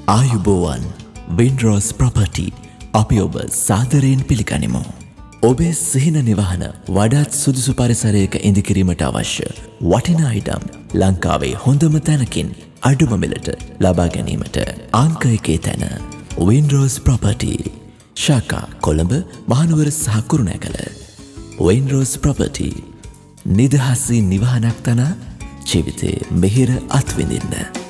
ආයුබෝවන් Winrose property අපි ඔබ සාදරයෙන් පිළිගනිමු. ඔබේ සිහින නිවහන වඩාත් සුදුසු පරිසරයක ඉදිකිරීමට අවශ්‍ය වටිනා ඉඩම් ලංකාවේ හොඳම තැනකින් අඩුම මිලට ලබා ගැනීමට අංක 1 තැන Winrose property ශාඛා කොළඹ මහනුවර සහ කුරුණෑගල. Winrose property නිදහසේ නිවහනක් තන ජීවිතේ මෙහෙර අත්විඳින්න.